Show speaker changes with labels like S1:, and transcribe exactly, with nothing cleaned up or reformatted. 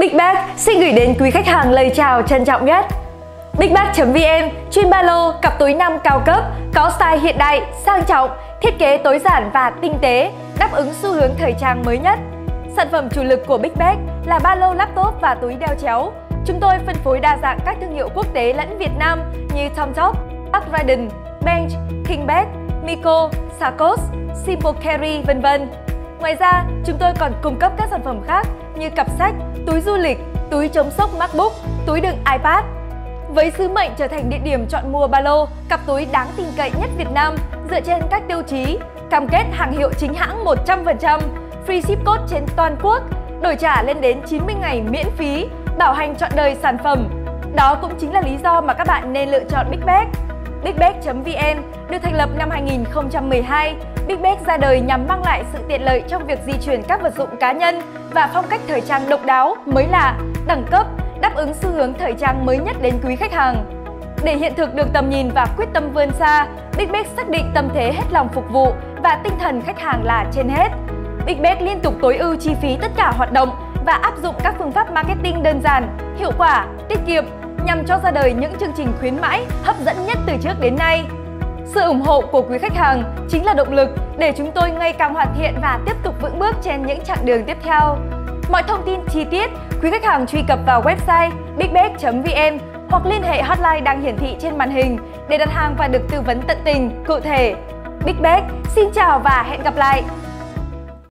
S1: Bigbag xin gửi đến quý khách hàng lời chào trân trọng nhất. Bigbag chấm vn chuyên ba lô, cặp túi năm cao cấp, có style hiện đại, sang trọng, thiết kế tối giản và tinh tế, đáp ứng xu hướng thời trang mới nhất. Sản phẩm chủ lực của Bigbag là ba lô, laptop và túi đeo chéo. Chúng tôi phân phối đa dạng các thương hiệu quốc tế lẫn Việt Nam như Tomtop, Arcradon, Bench, Kingbag, Miko, Sarkos, Simple Carry, vân vân. Ngoài ra, chúng tôi còn cung cấp các sản phẩm khác như cặp sách, túi du lịch, túi chống sốc MacBook, túi đựng iPad. Với sứ mệnh trở thành địa điểm chọn mua ba lô, cặp túi đáng tin cậy nhất Việt Nam dựa trên các tiêu chí cam kết hàng hiệu chính hãng một trăm phần trăm, free ship code trên toàn quốc, đổi trả lên đến chín mươi ngày miễn phí, bảo hành trọn đời sản phẩm. Đó cũng chính là lý do mà các bạn nên lựa chọn Bigbag. Bigbag chấm vn được thành lập năm hai nghìn không trăm mười hai. Bigbag ra đời nhằm mang lại sự tiện lợi trong việc di chuyển các vật dụng cá nhân và phong cách thời trang độc đáo, mới lạ, đẳng cấp, đáp ứng xu hướng thời trang mới nhất đến quý khách hàng. Để hiện thực được tầm nhìn và quyết tâm vươn xa, Bigbag xác định tâm thế hết lòng phục vụ và tinh thần khách hàng là trên hết. Bigbag liên tục tối ưu chi phí tất cả hoạt động và áp dụng các phương pháp marketing đơn giản, hiệu quả, tiết kiệm nhằm cho ra đời những chương trình khuyến mãi hấp dẫn nhất từ trước đến nay. Sự ủng hộ của quý khách hàng chính là động lực để chúng tôi ngày càng hoàn thiện và tiếp tục vững bước trên những chặng đường tiếp theo. Mọi thông tin chi tiết, quý khách hàng truy cập vào website bigbag chấm vn hoặc liên hệ hotline đang hiển thị trên màn hình để đặt hàng và được tư vấn tận tình, cụ thể. Bigbag xin chào và hẹn gặp lại!